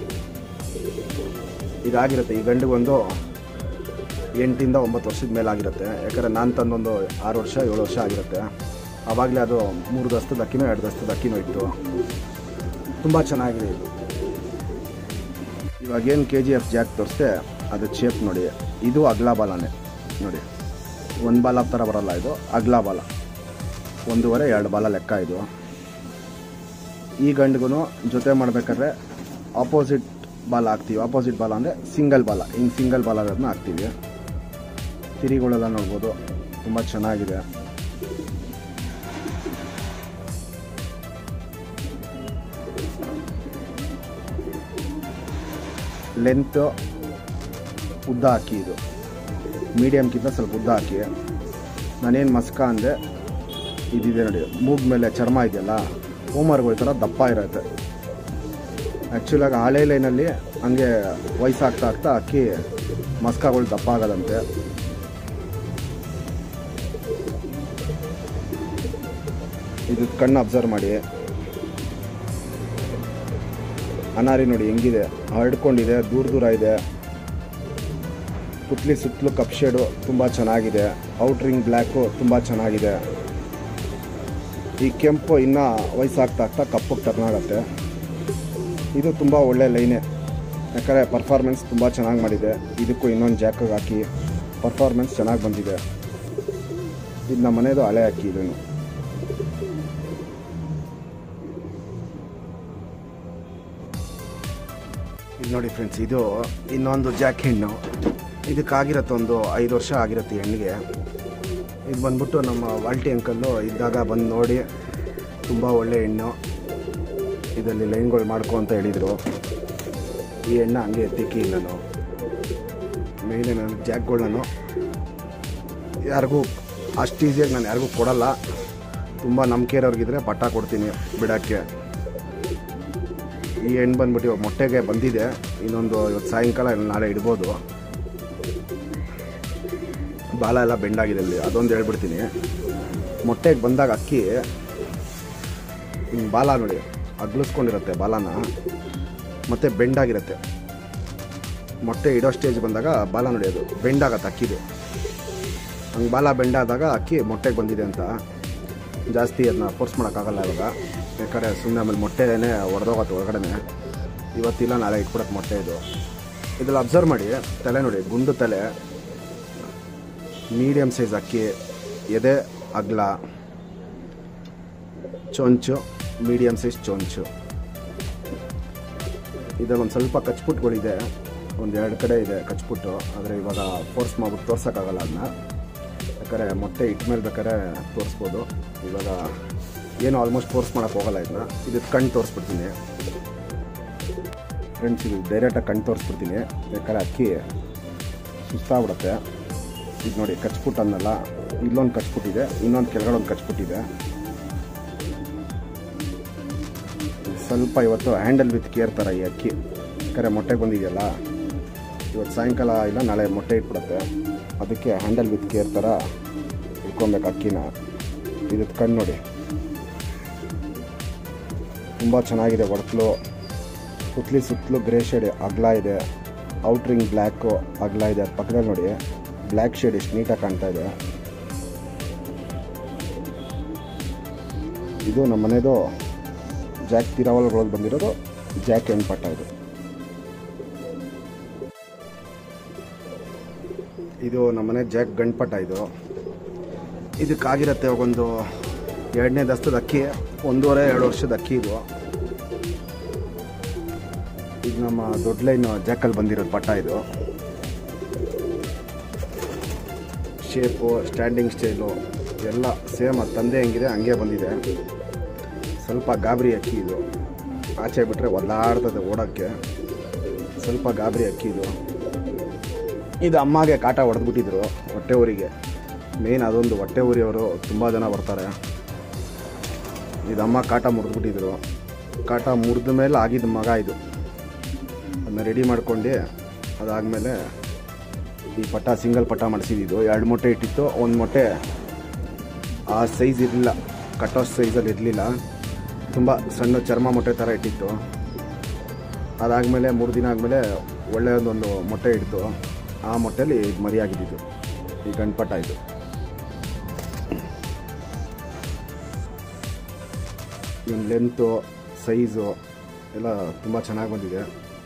ಇದಾಗಿರುತ್ತೆ. ಈ ಗಂಡಿಗೊಂದು 8 ಇಂದ 9 ವರ್ಷದ ಮೇಲೆ ಆಗಿರುತ್ತೆ. ಯಾಕಂದರೆ ನಾನು ತಂದೊಂದು 6 ವರ್ಷ 7 ವರ್ಷ ಆಗಿರುತ್ತೆ. ಆವಾಗಲೇ ಅದು 3 ದಸ್ತದ ಅಕ್ಕಿನೋ 2 ದಸ್ತದ ಅಕ್ಕಿನೋ ಇತ್ತು. ತುಂಬ ಚೆನ್ನಾಗಿದೆ ಇದು. ಇವಾಗೇನು KGF ಜಾಕ್ ತೋರಿಸ್ತೆ ಅದು ಶೇಪ್ ನೋಡಿ. ಇದು ಅಗಲ ಬಾಲನೇ ನೋಡಿ, ಒಂದು ಬಾಲ ಥರ ಬರಲ್ಲ, ಇದು ಅಗಲ ಬಾಲ, 1.5-2 ಬಾಲ ಲೆಕ್ಕ ಇದು. ಈ ಗಂಡಿಗೂ ಜೊತೆ ಮಾಡಬೇಕಾದ್ರೆ ಆಪೋಸಿಟ್ ಬಾಲ ಹಾಕ್ತೀವಿ. ಆಪೋಸಿಟ್ ಬಾಲ ಅಂದರೆ ಸಿಂಗಲ್ ಬಾಲ, ಹಿಂಗೆ ಸಿಂಗಲ್ ಬಾಲ ಅದನ್ನ ಹಾಕ್ತೀವಿ. ತಿರಿಗಳೆಲ್ಲ ನೋಡ್ಬೋದು, ತುಂಬ ಚೆನ್ನಾಗಿದೆ. ಲೆಂತ್ ಉದ್ದ ಹಾಕಿ, ಇದು ಮೀಡಿಯಮ್ಗಿಂತ ಸ್ವಲ್ಪ ಉದ್ದ ಹಾಕಿ. ನಾನೇನು ಮಸ್ಕ ಅಂದೆ, ಇದಿದೆ ನೋಡಿ, ಮೂಗ್ ಮೇಲೆ ಚರ್ಮ ಇದೆಯಲ್ಲ, ಓಮರ್ಗಳ ಥರ ದಪ್ಪ ಇರುತ್ತೆ. ಆ್ಯಕ್ಚುಲಾಗಿ ಹಳೆ ಲೈನಲ್ಲಿ ಹಂಗೆ ವಯಸ್ಸಾಗ್ತಾ ಅಕ್ಕಿ ಮಸ್ಕಗಳು ದಪ್ಪ ಆಗೋದಂತೆ. ಇದು ಕಣ್ಣು ಅಬ್ಸರ್ವ್ ಮಾಡಿ, ಅನಾರಿ ನೋಡಿ ಹೆಂಗಿದೆ, ಹರಡ್ಕೊಂಡಿದೆ, ದೂರ ದೂರ ಇದೆ. ಪುತ್ಲಿ ಸುತ್ತಲೂ ಕಪ್ ಶೇಡು ತುಂಬ ಚೆನ್ನಾಗಿದೆ. ಔಟ್ರಿಂಗ್ ಬ್ಲ್ಯಾಕು ತುಂಬ ಚೆನ್ನಾಗಿದೆ. ಈ ಕೆಂಪು ಇನ್ನೂ ವಯಸ್ಸಾಗ್ತಾ ಆಗ್ತಾ ಕಪ್ಪಗೆ ಟರ್ನ್ ಆಗುತ್ತೆ. ಇದು ತುಂಬ ಒಳ್ಳೆ ಲೈನೇ, ಯಾಕಂದರೆ ಪರ್ಫಾರ್ಮೆನ್ಸ್ ತುಂಬ ಚೆನ್ನಾಗಿ ಮಾಡಿದೆ. ಇದಕ್ಕೂ ಇನ್ನೊಂದು ಜಾಕಿಗೆ ಹಾಕಿ ಪರ್ಫಾರ್ಮೆನ್ಸ್ ಚೆನ್ನಾಗಿ ಬಂದಿದೆ. ಇದು ನಮ್ಮ ಮನೆಯದು ಹಳೆ ಅಕ್ಕಿ. ಇದನ್ನು ಇದು ನೋಡಿ ಫ್ರೆಂಡ್ಸ್, ಇದು ಇನ್ನೊಂದು ಜಾಕ್ ಹೆಣ್ಣು. ಇದಕ್ಕಾಗಿರತ್ತೆ ಒಂದು 5 ವರ್ಷ ಆಗಿರುತ್ತೆ ಹೆಣ್ಣಿಗೆ. ಇದು ಬಂದ್ಬಿಟ್ಟು ನಮ್ಮ ವಾಲ್ಟಿ ಅಂಕಲ್ಲು ಇದ್ದಾಗ ಬಂದು ನೋಡಿ ತುಂಬ ಒಳ್ಳೆ ಹೆಣ್ಣು, ಇದರಲ್ಲಿ ಲೈನ್ಗಳು ಮಾಡ್ಕೊ ಅಂತ ಹೇಳಿದರು. ಈ ಹೆಣ್ಣು ಹಂಗೆ ಎತ್ತಿಕ್ಕಿ ನಾನು ಮೇಯ್ನ್ ನಾನು ಜಾಕ್ಗಳನ್ನ ಯಾರಿಗೂ ಅಷ್ಟು ಈಸಿಯಾಗಿ ನಾನು ಯಾರಿಗೂ ಕೊಡಲ್ಲ. ತುಂಬ ನಂಬಿಕೆ ಇರೋರಿಗಿದ್ರೆ ಪಟ್ಟ ಕೊಡ್ತೀನಿ ಬಿಡೋಕ್ಕೆ. ಈ ಹೆಣ್ಣು ಬಂದ್ಬಿಟ್ಟು ಇವಾಗ ಮೊಟ್ಟೆಗೆ ಬಂದಿದೆ. ಇನ್ನೊಂದು ಇವತ್ತು ಸಾಯಂಕಾಲ ನಾಳೆ ಇಡ್ಬೋದು. ಬಾಲ ಎಲ್ಲ ಬೆಂಡಾಗಿದೆ ಅಲ್ಲಿ, ಅದೊಂದು ಹೇಳ್ಬಿಡ್ತೀನಿ. ಮೊಟ್ಟೆಗೆ ಬಂದಾಗ ಅಕ್ಕಿ ಬಾಲ ನೋಡಿ ಅಗ್ಲಿಸ್ಕೊಂಡಿರುತ್ತೆ ಬಾಲನ, ಮತ್ತು ಬೆಂಡಾಗಿರುತ್ತೆ. ಮೊಟ್ಟೆ ಇಡೋ ಸ್ಟೇಜ್ ಬಂದಾಗ ಬಾಲ ನೋಡಿ ಅದು ಬೆಂಡಾಗತ್ತೆ ಅಕ್ಕಿದು. ಹಂಗೆ ಬಾಲ ಬೆಂಡಾದಾಗ ಅಕ್ಕಿ ಮೊಟ್ಟೆಗೆ ಬಂದಿದೆ ಅಂತ. ಜಾಸ್ತಿ ಅದನ್ನ ಫೋರ್ಸ್ ಮಾಡೋಕ್ಕಾಗಲ್ಲ ಇವಾಗ, ಯಾಕಂದರೆ ಸುಮ್ಮನೆ ಆಮೇಲೆ ಮೊಟ್ಟೆನೇ ಹೊಡೆದೋಗತ್ತೆ ಹೊರಗಡೆ. ಇವತ್ತಿಲ್ಲ ನಾಳೆ ಇಟ್ಬಿಡಕ್ಕೆ ಮೊಟ್ಟೆ ಇದು. ಇದ್ರಲ್ಲಿ ಅಬ್ಸರ್ವ್ ಮಾಡಿ, ತಲೆ ನೋಡಿ ಗುಂಡು ತಲೆ, ಮೀಡಿಯಮ್ ಸೈಜ್ ಅಕ್ಕಿ, ಎದೆ ಅಗಲ, ಚೊಂಚು ಮೀಡಿಯಮ್ ಸೈಜ್ ಚೊಂಚು. ಇದರಲ್ಲಿ ಒಂದು ಸ್ವಲ್ಪ ಕಚ್ಪುಟ್ಗಳಿದೆ, ಒಂದು 2 ಕಡೆ ಇದೆ ಕಚ್ಪುಟ್ಟು. ಆದರೆ ಇವಾಗ ಫೋರ್ಸ್ ಮಾಡ್ಬಿಟ್ಟು ತೋರ್ಸೋಕ್ಕಾಗಲ್ಲ ಅದನ್ನ, ಯಾಕಂದರೆ ಮೊಟ್ಟೆ ಇಟ್ಟ ಮೇಲೆ ಬೇಕಾದ್ರೆ ತೋರಿಸ್ಬೋದು. ಇವಾಗ ಏನು ಆಲ್ಮೋಸ್ಟ್ ಫೋರ್ಸ್ ಮಾಡೋಕ್ಕೆ ಹೋಗಲ್ಲ ಇದನ್ನ. ಇದಕ್ಕೆ ಕಣ್ಣು ತೋರಿಸ್ಬಿಡ್ತೀನಿ ಫ್ರೆಂಡ್ಸ್, ಇದು ಡೈರೆಕ್ಟಾಗಿ ಕಣ್ಣು ತೋರಿಸ್ಬಿಡ್ತೀನಿ, ಯಾಕಂದರೆ ಅಕ್ಕಿ ಸುಸ್ತಾಗ್ಬಿಡುತ್ತೆ. ಇದು ನೋಡಿ ಕಚ್ಪುಟ್ಟು ಅನ್ನಲ್ಲ, ಇಲ್ಲೊಂದು ಕಚ್ಪುಟ್ಟಿದೆ, ಇನ್ನೊಂದು ಕೆಳಗಡೆ ಒಂದು ಕಚ್ಪುಟ್ಟಿದೆ. ಸ್ವಲ್ಪ ಇವತ್ತು ಹ್ಯಾಂಡಲ್ ವಿತ್ ಕೇರ್ ಥರ ಈ ಅಕ್ಕಿ, ಯಾಕಂದರೆ ಮೊಟ್ಟೆಗೆ ಬಂದಿದೆಯಲ್ಲ, ಇವತ್ತು ಸಾಯಂಕಾಲ ಇಲ್ಲ ನಾಳೆ ಮೊಟ್ಟೆ ಇಟ್ಬಿಡುತ್ತೆ. ಅದಕ್ಕೆ ಹ್ಯಾಂಡಲ್ ವಿತ್ ಕೇರ್ ಥರ ಇಟ್ಕೊಬೇಕು ಅಕ್ಕಿನ. ಇದಕ್ಕೆ ಕಣ್ಣು ನೋಡಿ ತುಂಬ ಚೆನ್ನಾಗಿದೆ. ಒಡಕಲು ಪುತ್ಲಿ ಸುತ್ತಲೂ ಗ್ರೇ ಶೇಡ್ ಅಗಲ ಇದೆ, ಔಟ್ರಿಂಗ್ ಬ್ಲ್ಯಾಕು ಅಗಲ ಇದೆ. ಪಕ್ಕದಲ್ಲಿ ನೋಡಿ ಬ್ಲ್ಯಾಕ್ ಶೇಡ್ ಎಷ್ಟು ನೀಟಾಗಿ ಕಾಣ್ತಾ ಇದೆ. ಇದು ನಮ್ಮ ಮನೆಯದು ಜಾಕ್ ತಿರಾವಲ್ಗಳಲ್ಲಿ ಬಂದಿರೋದು ಜಾಕ್ ಹೆಣ್ಣು ಪಟ್ಟ. ಇದು ನಮ್ಮನೆ ಜಾಕ್ ಗಂಡ್ಪಟ್ಟ. ಇದಕ್ಕಾಗಿರುತ್ತೆ ಒಂದು 2ನೇ ದಸ್ತದ ಅಕ್ಕಿ, 1.5-2 ವರ್ಷದ ಅಕ್ಕಿ ಇದು. ಇದು ನಮ್ಮ ದೊಡ್ಡ ಲೈನ್ ಜಾಕಲ್ಲಿ ಬಂದಿರೋದು ಪಟ್ಟ. ಇದು ಶೇಪು, ಸ್ಟ್ಯಾಂಡಿಂಗ್ ಸ್ಟೈಲು ಎಲ್ಲ ಸೇಮ್, ಅದು ತಂದೆ ಹೆಂಗಿದೆ ಹಂಗೆ ಬಂದಿದೆ. ಸ್ವಲ್ಪ ಗಾಬರಿ ಅಕ್ಕಿ ಇದು, ಆಚೆ ಬಿಟ್ಟರೆ ಒದ್ದಾಡ್ತದೆ ಓಡೋಕ್ಕೆ. ಸ್ವಲ್ಪ ಗಾಬರಿ ಅಕ್ಕಿ ಇದು. ಇದು ಅಮ್ಮಗೆ ಕಾಟ ಹೊಡೆದ್ಬಿಟ್ಟಿದ್ರು ಹೊಟ್ಟೆ ಊರಿಗೆ. ಮೇನ್ ಅದೊಂದು ಹೊಟ್ಟೆ ಊರಿಯವರು ತುಂಬ ಜನ ಬರ್ತಾರೆ. ಇದು ಅಮ್ಮ ಕಾಟ ಮುರಿದ್ಬಿಟ್ಟಿದ್ರು. ಕಾಟ ಮುರಿದ ಮೇಲೆ ಆಗಿದ್ದ ಮಗ ಇದು. ಅದನ್ನ ರೆಡಿ ಮಾಡ್ಕೊಂಡು ಅದಾದಮೇಲೆ ಈ ಪಟ್ಟ ಸಿಂಗಲ್ ಪಟ್ಟ ಮಾಡಿಸಿದ್ದು. 2 ಮೊಟ್ಟೆ ಇಟ್ಟಿತ್ತು, 1 ಮೊಟ್ಟೆ ಆ ಸೈಜ್ ಇರಲಿಲ್ಲ, ಕಟ್ಟೋ ಸೈಜಲ್ಲಿ ಇರಲಿಲ್ಲ, ತುಂಬ ಸಣ್ಣ ಚರ್ಮ ಮೊಟ್ಟೆ ಥರ ಇಟ್ಟಿತ್ತು. ಅದಾದಮೇಲೆ 3 ದಿನ ಆದಮೇಲೆ ಒಳ್ಳೆಯದೊಂದು ಮೊಟ್ಟೆ ಇಡ್ತು. ಆ ಮೊಟ್ಟೆಯಲ್ಲಿ ಮರಿಯಾಗಿದ್ದು ಈ ಗಂಡ್ಪಟ್ಟ. ಇದು ಇವನ್ ಲೆಂತು ಸೈಜು ಎಲ್ಲ ತುಂಬ ಚೆನ್ನಾಗಿ ಬಂದಿದೆ.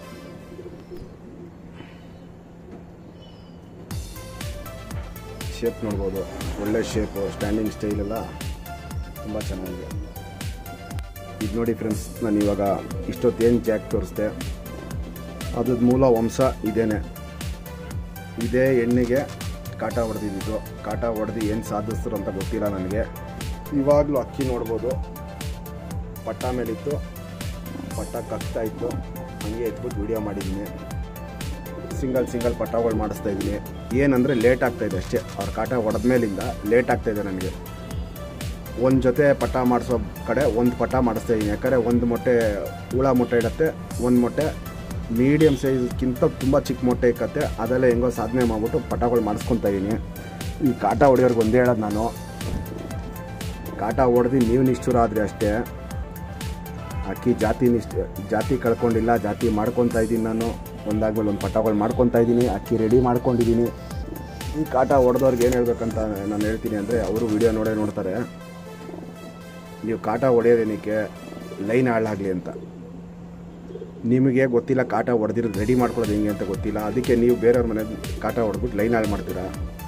ಶೇಪ್ ನೋಡ್ಬೋದು, ಒಳ್ಳೆ ಶೇಪು, ಸ್ಟ್ಯಾಂಡಿಂಗ್ ಸ್ಟೈಲ್ ಎಲ್ಲ ತುಂಬ ಚೆನ್ನಾಗಿದೆ. ಇದು ನೋಡಿ ಫ್ರೆಂಡ್ಸ್, ನಾನು ಇವಾಗ ಇಷ್ಟೊತ್ತೇನು ಜಾಕ್ ತೋರಿಸ್ದೆ ಅದ್ರದ್ದು ಮೂಲ ವಂಶ ಇದೇನೆ. ಇದೇ ಎಣ್ಣೆಗೆ ಕಾಟ ಹೊಡೆದಿದ್ದು. ಕಾಟ ಹೊಡೆದು ಏನು ಸಾಧಿಸಿದ್ರು ಅಂತ ಗೊತ್ತಿಲ್ಲ ನನಗೆ. ಇವಾಗಲೂ ಅಕ್ಕಿ ನೋಡ್ಬೋದು, ಪಟ್ಟ ಮೇಲಿತ್ತು, ಪಟ್ಟ ಕಗ್ತಾ ಇತ್ತು, ಹಂಗೆ ಎತ್ಬಿಟ್ಟು ವೀಡಿಯೋ ಮಾಡಿದ್ದೀನಿ. ಸಿಂಗಲ್ ಪಟ್ಟಗಳು ಮಾಡಿಸ್ತಾ ಇದ್ದೀನಿ. ಏನಂದರೆ ಲೇಟ್ ಆಗ್ತಾಯಿದೆ ಅಷ್ಟೇ. ಅವ್ರ ಕಾಟ ಹೊಡೆದ ಮೇಲಿಂದ ಲೇಟ್ ಆಗ್ತಾಯಿದೆ ನನಗೆ. ಒಂದು ಜೊತೆ ಪಟ್ಟ ಮಾಡಿಸೋ ಕಡೆ 1 ಪಟ್ಟ ಮಾಡಿಸ್ತಾ ಇದ್ದೀನಿ. ಯಾಕಂದರೆ 1 ಮೊಟ್ಟೆ ಹುಳ ಮೊಟ್ಟೆ ಇಡುತ್ತೆ, 1 ಮೊಟ್ಟೆ ಮೀಡಿಯಮ್ ಸೈಜ್ಗಿಂತ ತುಂಬ ಚಿಕ್ಕ ಮೊಟ್ಟೆ ಇಕ್ಕತ್ತೆ. ಅದೆಲ್ಲ ಹೆಂಗೋ ಸಾಧನೆ ಮಾಡಿಬಿಟ್ಟು ಪಟ್ಟಗಳು ಮಾಡಿಸ್ಕೊತಾ ಇದ್ದೀನಿ. ಈ ಕಾಟ ಹೊಡೆಯೋರ್ಗೆ ಒಂದೇ ಹೇಳೋದು ನಾನು, ಕಾಟ ಹೊಡೆದು ನೀವು ನಿಷ್ಠುರ ಆದರೆ ಅಷ್ಟೇ. ಅಕ್ಕಿ ಜಾತಿ ಕಳ್ಕೊಂಡಿಲ್ಲ, ಜಾತಿ ಮಾಡ್ಕೊತಾ ಇದ್ದೀನಿ ನಾನು. ಒಂದಾದ್ಮೇಲೆ ಒಂದು ಪಟಾಗಳು ಮಾಡ್ಕೊತಾ ಇದ್ದೀನಿ, ಅಕ್ಕಿ ರೆಡಿ ಮಾಡ್ಕೊಂಡಿದ್ದೀನಿ. ಈ ಕಾಟ ಹೊಡೆದವ್ರಿಗೆ ಏನು ಹೇಳ್ಬೇಕಂತ ನಾನು ಹೇಳ್ತೀನಿ ಅಂದರೆ, ಅವರು ವಿಡಿಯೋ ನೋಡ್ತಾರೆ. ನೀವು ಕಾಟ ಹೊಡೆಯೋದೇನಕ್ಕೆ ಲೈನ್ ಹಾಳಾಗಲಿ ಅಂತ. ನಿಮಗೆ ಗೊತ್ತಿಲ್ಲ ಕಾಟ ಹೊಡೆದಿರೋದು ರೆಡಿ ಮಾಡ್ಕೊಳ್ಳೋದು ಹೆಂಗೆ ಅಂತ ಗೊತ್ತಿಲ್ಲ. ಅದಕ್ಕೆ ನೀವು ಬೇರೆಯವ್ರ ಮನೆ ಕಾಟ ಹೊಡೆದ್ಬಿಟ್ಟು ಲೈನ್ ಹಾಳು ಮಾಡ್ತೀರಾ.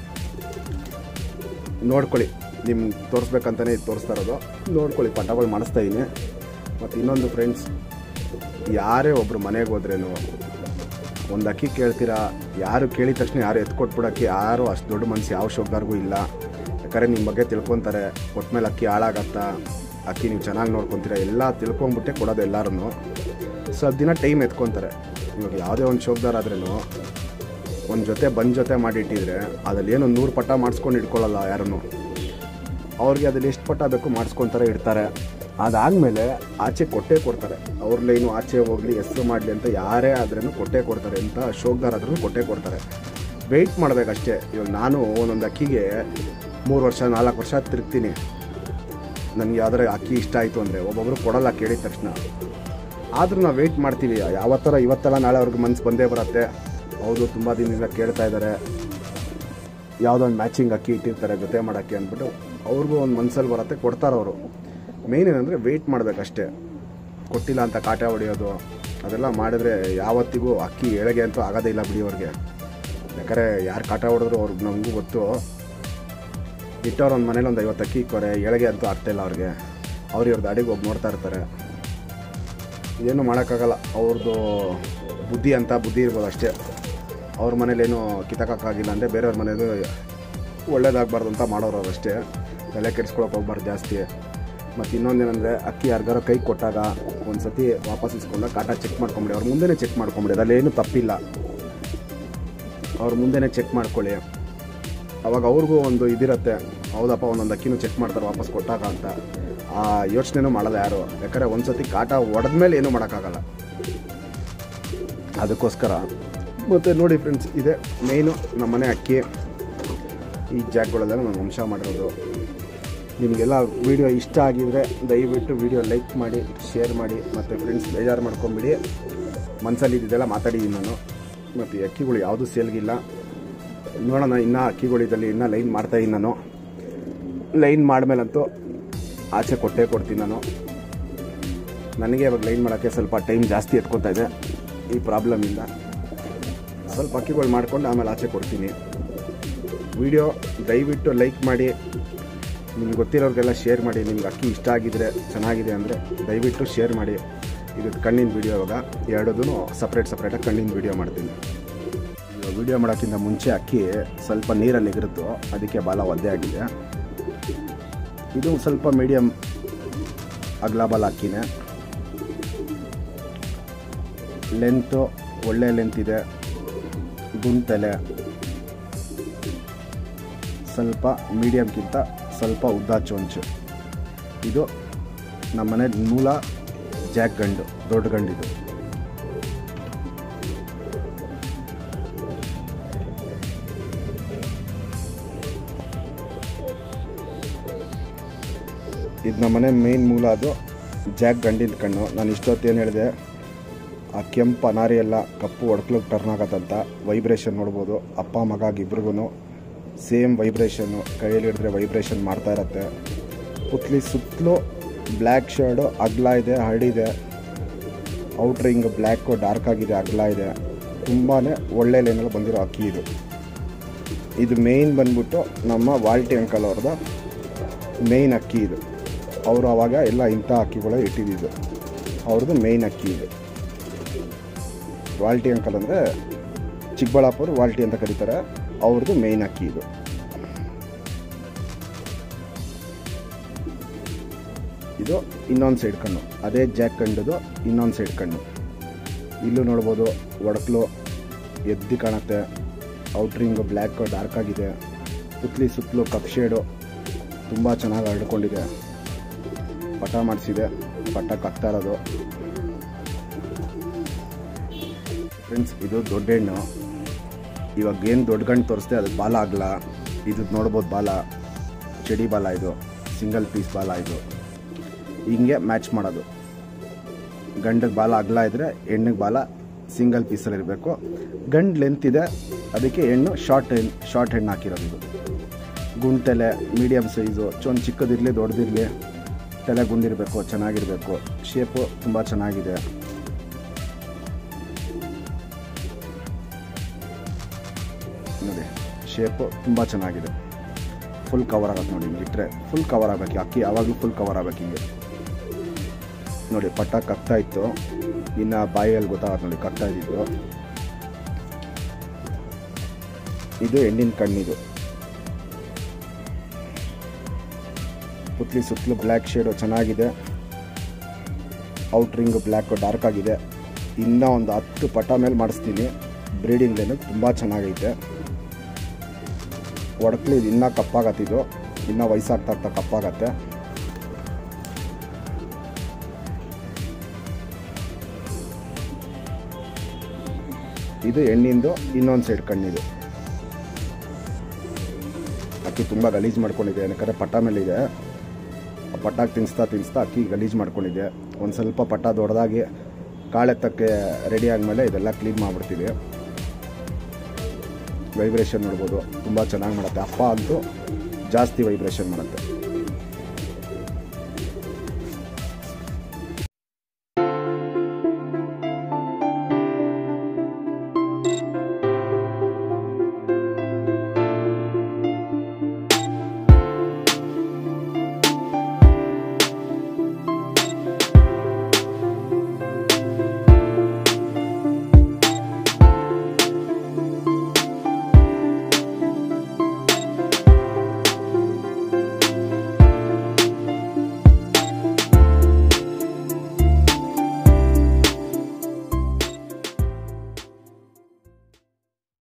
ನೋಡ್ಕೊಳ್ಳಿ, ನಿಮ್ಗೆ ತೋರಿಸ್ಬೇಕಂತಲೇ ತೋರಿಸ್ತಾ ಇರೋದು. ನೋಡ್ಕೊಳ್ಳಿ, ಪಟಾಗಳು ಮಾಡಿಸ್ತಾ ಇದ್ದೀನಿ. ಮತ್ತು ಇನ್ನೊಂದು ಫ್ರೆಂಡ್ಸ್, ಯಾರೇ ಒಬ್ಬರು ಮನೆಗೆ ಹೋದ್ರೇನು ಒಂದು ಅಕ್ಕಿ ಕೇಳ್ತೀರಾ, ಯಾರು ಕೇಳಿದ ತಕ್ಷಣ ಯಾರು ಎತ್ಕೊಟ್ಬಿಡೋಕ್ಕೆ ಯಾರು ಅಷ್ಟು ದೊಡ್ಡ ಮನಸ್ಸು ಯಾವ ಶೋಕ್ದಾರ್ಗೂ ಇಲ್ಲ. ಯಾಕಂದರೆ ನಿಮ್ಮ ಬಗ್ಗೆ ತಿಳ್ಕೊತಾರೆ. ಕೊಟ್ಮೇಲೆ ಅಕ್ಕಿ ಹಾಳಾಗತ್ತಾ, ಅಕ್ಕಿ ನೀವು ಚೆನ್ನಾಗಿ ನೋಡ್ಕೊತೀರಾ, ಎಲ್ಲ ತಿಳ್ಕೊಂಬಿಟ್ಟೆ ಕೊಡೋದು ಎಲ್ಲರೂ. ಸ್ವಲ್ಪ ದಿನ ಟೈಮ್ ಎತ್ಕೊತಾರೆ. ಇವಾಗ ಯಾವುದೇ ಒಂದು ಶೋಕ್ದಾರ್ ಆದ್ರೂ ಒಂದು ಜೊತೆ ಮಾಡಿಟ್ಟಿದ್ರೆ ಅದ್ರಲ್ಲಿ ಏನು 100 ಪಟ ಮಾಡಿಸ್ಕೊಂಡು ಇಟ್ಕೊಳ್ಳಲ್ಲ ಯಾರೂ. ಅವ್ರಿಗೆ ಅದ್ರಲ್ಲಿ ಎಷ್ಟು ಪಟ ಬೇಕು ಮಾಡಿಸ್ಕೊತಾರೆ, ಇಡ್ತಾರೆ. ಅದಾದಮೇಲೆ ಆಚೆ ಕೊಟ್ಟೇ ಕೊಡ್ತಾರೆ. ಅವ್ರ ಲೈನು ಆಚೆ ಹೋಗಲಿ, ಹೆಸರು ಮಾಡಲಿ ಅಂತ ಯಾರೇ ಆದ್ರೂ ಕೊಟ್ಟೇ ಕೊಡ್ತಾರೆ. ಅಂತ ಶೋಕ್ದಾರ್ ಆದ್ರೂ ಕೊಟ್ಟೇ ಕೊಡ್ತಾರೆ. ವೆಯ್ಟ್ ಮಾಡಬೇಕಷ್ಟೇ. ಇವಾಗ ನಾನು ಒಂದೊಂದು ಅಕ್ಕಿಗೆ 3 ವರ್ಷ 4 ವರ್ಷ ತಿರುಗ್ತೀನಿ. ನನಗೆ ಯಾವ್ದಾರ ಅಕ್ಕಿ ಇಷ್ಟ ಆಯಿತು ಅಂದರೆ ಒಬ್ಬೊಬ್ಬರು ಕೊಡಲ್ಲ ಕೇಳಿದ ತಕ್ಷಣ. ಆದರೂ ನಾವು ವೆಯ್ಟ್ ಮಾಡ್ತೀವಿ. ಯಾವತ್ತರ ಇವತ್ತಲ್ಲ ನಾಳೆ ಅವ್ರಿಗೆ ಮನಸ್ಸು ಬಂದೇ ಬರುತ್ತೆ. ಹೌದು, ತುಂಬ ದಿನದಿಂದ ಕೇಳ್ತಾ ಇದ್ದಾರೆ, ಯಾವುದೋ ಒಂದು ಮ್ಯಾಚಿಂಗ್ ಅಕ್ಕಿ ಇಟ್ಟಿರ್ತಾರೆ ಜೊತೆ ಮಾಡೋಕ್ಕೆ ಅಂದ್ಬಿಟ್ಟು ಅವ್ರಿಗೂ ಒಂದು ಮನಸ್ಸಲ್ಲಿ ಬರುತ್ತೆ, ಕೊಡ್ತಾರೆ ಅವರು. ಮೇಯ್ನ್ ಏನಂದರೆ ವೆಯ್ಟ್ ಮಾಡಬೇಕಷ್ಟೇ. ಕೊಟ್ಟಿಲ್ಲ ಅಂತ ಕಾಟ ಹೊಡೆಯೋದು ಅದೆಲ್ಲ ಮಾಡಿದ್ರೆ ಯಾವತ್ತಿಗೂ ಅಕ್ಕಿ ಎಳೆಗೆ ಅಂತೂ ಆಗೋದೇ ಇಲ್ಲ ಬಿಡಿ ಅವ್ರಿಗೆ. ಯಾಕಂದರೆ ಯಾರು ಕಾಟ ಹೊಡೆದ್ರು ಅವ್ರಿಗೆ ನಮಗೂ ಗೊತ್ತು. ಇಟ್ಟವ್ರು ಒಂದು ಮನೇಲಿ ಒಂದು 50 ಅಕ್ಕಿ ಇಕ್ಕೋರೆ, ಎಳೆಗೆ ಅಂತೂ ಆಗ್ತಾಯಿಲ್ಲ ಅವ್ರಿಗೆ. ಇವ್ರದ್ದು ಅಡಿಗೆ ಹೋಗಿ ನೋಡ್ತಾ ಇರ್ತಾರೆ. ಏನೂ ಮಾಡೋಕ್ಕಾಗಲ್ಲ. ಅವ್ರದ್ದು ಬುದ್ಧಿ ಇರ್ಬೋದು ಅಷ್ಟೇ. ಅವ್ರ ಮನೇಲೇನು ಕಿತ್ತಕ್ಕಾಗಿಲ್ಲ ಅಂದರೆ ಬೇರೆಯವ್ರ ಮನೇದು ಒಳ್ಳೇದಾಗಬಾರ್ದು ಅಂತ ಮಾಡೋರು ಅವರಷ್ಟೇ. ತಲೆ ಕೆಡಿಸ್ಕೊಳಕ್ಕೆ ಹೋಗ್ಬಾರ್ದು ಜಾಸ್ತಿ. ಮತ್ತು ಇನ್ನೊಂದೇನೆಂದರೆ, ಅಕ್ಕಿ ಯಾರಿಗಾರ ಕೈ ಕೊಟ್ಟಾಗ ಒಂದು ಸತಿ ವಾಪಸ್ ಇಸ್ಕೊಂಡಾಗ ಕಾಟ ಚೆಕ್ ಮಾಡ್ಕೊಂಬಿಡಿ. ಅವ್ರ ಮುಂದೆನೇ ಚೆಕ್ ಮಾಡ್ಕೊಂಬಿಡಿ, ಅದಲ್ಲೇನು ತಪ್ಪಿಲ್ಲ. ಅವ್ರ ಮುಂದೆನೇ ಚೆಕ್ ಮಾಡ್ಕೊಳ್ಳಿ. ಅವಾಗ ಅವ್ರಿಗೂ ಒಂದು ಇದಿರುತ್ತೆ, ಹೌದಪ್ಪ ಒಂದೊಂದು ಅಕ್ಕಿನೂ ಚೆಕ್ ಮಾಡ್ತಾರೆ ವಾಪಸ್ ಕೊಟ್ಟಾಗ ಅಂತ. ಆ ಯೋಚನೆನೂ ಮಾಡಲ್ಲ ಯಾರು. ಯಾಕಂದರೆ ಒಂದು ಸತಿ ಕಾಟ ಹೊಡೆದ್ಮೇಲೆ ಏನೂ ಮಾಡೋಕ್ಕಾಗಲ್ಲ. ಅದಕ್ಕೋಸ್ಕರ. ಮತ್ತು ನೋಡಿ ಫ್ರೆಂಡ್ಸ್, ಇದೆ ಮೇಯ್ನು ನಮ್ಮನೆ ಅಕ್ಕಿ. ಈ ಜಾಕ್ಗಳೆಲ್ಲ ನಾನು ವಂಶ ಮಾಡಿರೋದು. ನಿಮಗೆಲ್ಲ ವೀಡಿಯೋ ಇಷ್ಟ ಆಗಿದರೆ ದಯವಿಟ್ಟು ವೀಡಿಯೋ ಲೈಕ್ ಮಾಡಿ, ಶೇರ್ ಮಾಡಿ. ಮತ್ತು ಫ್ರೆಂಡ್ಸ್, ಬೇಜಾರು ಮಾಡ್ಕೊಂಬಿಡಿ, ಮನಸ್ಸಲ್ಲಿ ಇದ್ದಿದ್ದೆಲ್ಲ ಮಾತಾಡಿದ್ದೀನಿ ನಾನು. ಮತ್ತು ಅಕ್ಕಿಗಳು ಯಾವುದೂ ಸೇಲ್ಗಿಲ್ಲ. ನೋಡೋಣ, ಇನ್ನೂ ಅಕ್ಕಿಗಳಿದ್ದಲ್ಲಿ ಇನ್ನೂ ಲೈನ್ ಮಾಡ್ತಾಯಿದ್ದೀನಿ ನಾನು. ಲೈನ್ ಮಾಡಿದ್ಮೇಲಂತೂ ಆಚೆ ಕೊಟ್ಟೇ ಕೊಡ್ತೀನಿ ನಾನು. ನನಗೆ ಇವಾಗ ಲೈನ್ ಮಾಡೋಕ್ಕೆ ಸ್ವಲ್ಪ ಟೈಮ್ ಜಾಸ್ತಿ ಎತ್ಕೊತಾ ಇದೆ ಈ ಪ್ರಾಬ್ಲಮಿಂದ. ಸ್ವಲ್ಪ ಅಕ್ಕಿಗಳು ಮಾಡ್ಕೊಂಡು ಆಮೇಲೆ ಆಚೆ ಕೊಡ್ತೀನಿ. ವಿಡಿಯೋ ದಯವಿಟ್ಟು ಲೈಕ್ ಮಾಡಿ, ನಿಮ್ಗೆ ಗೊತ್ತಿರೋರಿಗೆಲ್ಲ ಶೇರ್ ಮಾಡಿ. ನಿಮ್ಗೆ ಅಕ್ಕಿ ಇಷ್ಟ ಆಗಿದ್ರೆ, ಚೆನ್ನಾಗಿದೆ ಅಂದರೆ ದಯವಿಟ್ಟು ಶೇರ್ ಮಾಡಿ. ಇದು ಕಣ್ಣಿನ ವೀಡಿಯೋ. ಇವಾಗ ಎರಡೂ ಸಪ್ರೇಟಾಗಿ ಕಣ್ಣಿನ ವೀಡಿಯೋ ಮಾಡ್ತೀನಿ. ಇವಾಗ ವೀಡಿಯೋ ಮಾಡೋಕ್ಕಿಂತ ಮುಂಚೆ ಅಕ್ಕಿ ಸ್ವಲ್ಪ ನೀರಲ್ಲಿ ಎಗರುತ್ತೋ, ಅದಕ್ಕೆ ಬಾಲ ಒದ್ದೆ ಆಗಿದೆ. ಇದು ಸ್ವಲ್ಪ ಮೀಡಿಯಮ್ ಅಗಲ ಬಾಲ ಅಕ್ಕಿನೇ. ಲೆಂತು ಒಳ್ಳೆ ಲೆಂತ್ ಇದೆ. ಗುಂಟಲೆ ಸ್ವಲ್ಪ ಮೀಡಿಯಮ್ಗಿಂತ ಸ್ವಲ್ಪ ಉದ್ದ ಚೊಂಚು. ಇದು ನಮ್ಮನೆ ಮೂಲ ಜಾಕ್ ಗಂಡು, ದೊಡ್ಡ ಗಂಡಿದು. ಇದು ನಮ್ಮನೆ ಮೇನ್ ಮೂಲ. ಅದು ಜಾಕ್ ಗಂಡಿನ ಕಣ್ಣು. ನಾನು ಇಷ್ಟೊತ್ತೇನು ಹೇಳಿದೆ, ಆ ಕೆಂಪು ಅನಾರಿ ಎಲ್ಲ ಕಪ್ಪು ಒಡ್ಕ್ಲಿಗೆ ಟರ್ನ್ ಆಗತ್ತಂತ. ವೈಬ್ರೇಷನ್ ನೋಡ್ಬೋದು. ಅಪ್ಪ ಮಗ ಇಬ್ರಿಗೂ ಸೇಮ್ ವೈಬ್ರೇಷನ್ನು. ಕೈಯಲ್ಲಿ ಹಿಡಿದ್ರೆ ವೈಬ್ರೇಷನ್ ಮಾಡ್ತಾ ಇರತ್ತೆ. ಪುತ್ಲಿ ಸುತ್ತಲೂ ಬ್ಲ್ಯಾಕ್ ಶೇಡು ಅಗಲ ಇದೆ, ಹರಡಿದೆ. ಔಟ್ರಿಂಗ್ ಬ್ಲ್ಯಾಕು ಡಾರ್ಕ್ ಆಗಿದೆ, ಅಗಲ ಇದೆ. ತುಂಬಾ ಒಳ್ಳೆ ಲೈನಲ್ಲಿ ಬಂದಿರೋ ಅಕ್ಕಿ ಇದು. ಇದು ಮೇಯ್ನ್ ಬಂದ್ಬಿಟ್ಟು ನಮ್ಮ ವಾಲ್ಟಿ ಅಂಕಲ್ ಅವ್ರದ್ದು ಮೇಯ್ನ್ ಅಕ್ಕಿ ಇದು. ಅವರು ಆವಾಗ ಎಲ್ಲ ಇಂಥ ಅಕ್ಕಿಗಳೇ ಇಟ್ಟಿದ್ದು. ಅವ್ರದ್ದು ಮೇಯ್ನ್ ಅಕ್ಕಿ ಇದು. ವಾಲ್ಟಿ ಅಂಕಲ್ ಅಂದರೆ ಚಿಕ್ಕಬಳ್ಳಾಪುರ ವಾಲ್ಟಿ ಅಂತ ಕರೀತಾರೆ. ಅವ್ರದ್ದು ಮೇಯ್ನ್ ಅಕ್ಕಿ ಇದು. ಇದು ಇನ್ನೊಂದು ಸೈಡ್ ಕಣ್ಣು. ಅದೇ ಜಾಕ್ ಕಂಡದು ಇನ್ನೊಂದು ಸೈಡ್ ಕಣ್ಣು. ಇಲ್ಲೂ ನೋಡ್ಬೋದು, ಒಡಕ್ಲು ಎದ್ದು ಕಾಣುತ್ತೆ. ಔಟ್ರಿಂಗ್ ಬ್ಲ್ಯಾಕ್ ಡಾರ್ಕ್ ಆಗಿದೆ. ಪುತ್ಲಿ ಸುತ್ತಲೂ ಕಪ್ ಶೇಡು ತುಂಬ ಚೆನ್ನಾಗಿ ಹರಡ್ಕೊಂಡಿದೆ. ಪಟ ಮಾಡಿಸಿದೆ, ಪಟಕ್ಕೆ ಹಾಕ್ತಾ ಇರೋದು. ಫ್ರೆಂಡ್ಸ್, ಇದು ದೊಡ್ಡ ಹೆಣ್ಣು. ಇವಾಗ ಏನು ದೊಡ್ಡ ಗಂಡು ತೋರಿಸ್ದೆ ಅದು ಬಾಲ ಆಗಲ್ಲ. ಇದು ನೋಡ್ಬೋದು, ಬಾಲ ಚಡಿ ಬಾಲ, ಇದು ಸಿಂಗಲ್ ಪೀಸ್ ಬಾಲ. ಇದು ಹಿಂಗೆ ಮ್ಯಾಚ್ ಮಾಡೋದು. ಗಂಡಿಗೆ ಬಾಲ ಅಗಲ ಇದ್ದರೆ ಹೆಣ್ಣಿಗೆ ಬಾಲ ಸಿಂಗಲ್ ಪೀಸಲ್ಲಿ ಇರಬೇಕು. ಗಂಡು ಲೆಂತ್ ಇದೆ, ಅದಕ್ಕೆ ಹೆಣ್ಣು ಶಾರ್ಟ್ ಹೆಣ್ಣು ಹಾಕಿರೋದು. ಇದು ಗುಂಟೆಲೆ ಮೀಡಿಯಮ್ ಸೈಜು, ಒಂದು ಚಿಕ್ಕದಿರಲಿ ದೊಡ್ಡದಿರಲಿ, ತಲೆ ಗುಂಡಿರಬೇಕು, ಚೆನ್ನಾಗಿರಬೇಕು. ಶೇಪು ತುಂಬ ಚೆನ್ನಾಗಿದೆ. ನೋಡಿ ಶೇಪು ತುಂಬ ಚೆನ್ನಾಗಿದೆ. ಫುಲ್ ಕವರ್ ಆಗುತ್ತೆ ನೋಡಿ, ಹಿಂಗೆ ಇಟ್ಟರೆ ಫುಲ್ ಕವರ್ ಆಗಬೇಕು. ಅಕ್ಕಿ ಯಾವಾಗಲೂ ಫುಲ್ ಕವರ್ ಆಗಬೇಕು. ಹಿಂಗೆ ನೋಡಿ ಪಟ್ಟ ಕಗ್ತಾ ಇತ್ತು, ಇನ್ನು ಬಾಯಲ್ಲಿ ಗೊತ್ತಾಗುತ್ತೆ ನೋಡಿ ಕಗ್ತಾ ಇದ್ದಿದ್ದು. ಇದು ಹೆಣ್ಣಿನ ಕಣ್ಣಿದು. ಪುತ್ಲಿ ಸುತ್ತಲೂ ಬ್ಲ್ಯಾಕ್ ಶೇಡು ಚೆನ್ನಾಗಿದೆ. ಔಟ್ರಿಂಗು ಬ್ಲ್ಯಾಕು ಡಾರ್ಕ್ ಆಗಿದೆ. ಇನ್ನೂ ಒಂದು 10 ಪಟ ಮೇಲೆ ಮಾಡಿಸ್ತೀನಿ. ಬ್ರೀಡಿಂಗ್ ಲೈನು ತುಂಬ ಚೆನ್ನಾಗೈತೆ. ಒಡಕ್ಲಿ ಇದು ಇನ್ನೂ ಕಪ್ಪಾಗತ್ತಿದು, ಇನ್ನೂ ವಯಸ್ಸಾಗ್ತಾ ಕಪ್ಪಾಗತ್ತೆ. ಇದು ಹೆಣ್ಣಿಂದು ಇನ್ನೊಂದು ಸೈಡ್ ಕಣ್ಣಿದು. ಅಕ್ಕಿ ತುಂಬ ಗಲೀಜು ಮಾಡ್ಕೊಂಡಿದೆ, ಯಾಕಂದರೆ ಪಟ್ಟ ಮೇಲೆ ಇದೆ. ಪಟ್ಟಾಗಿ ತಿನ್ನಿಸ್ತಾ ಅಕ್ಕಿ ಗಲೀಜು ಮಾಡ್ಕೊಂಡಿದೆ. ಒಂದು ಸ್ವಲ್ಪ ಪಟ್ಟ ದೊಡ್ಡದಾಗಿ ಕಾಳೆತ್ತಕ್ಕೆ ರೆಡಿ ಆದಮೇಲೆ ಇದೆಲ್ಲ ಕ್ಲೀನ್ ಮಾಡಿಬಿಡ್ತೀವಿ. ವೈಬ್ರೇಷನ್ ನೋಡ್ಬೋದು, ತುಂಬ ಚೆನ್ನಾಗಿ ಮಾಡುತ್ತೆ. ಅಪ್ಪ ಅಂತೂ ಜಾಸ್ತಿ ವೈಬ್ರೇಷನ್ ಮಾಡುತ್ತೆ.